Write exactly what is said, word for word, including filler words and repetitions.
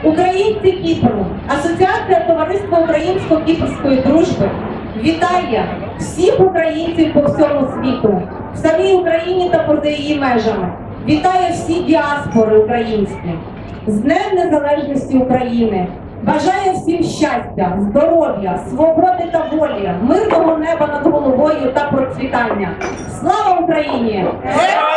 Українці Кіпру, Асоціація Товариства Українсько-Кіпрської дружби вітає всіх українців по всьому світу, в самій Україні та поза її межами. Вітає всі діаспори українські з Днем Незалежності України. Бажає всім щастя, здоров'я, свободи та волі, мирного неба над головою та процвітання. Слава Україні!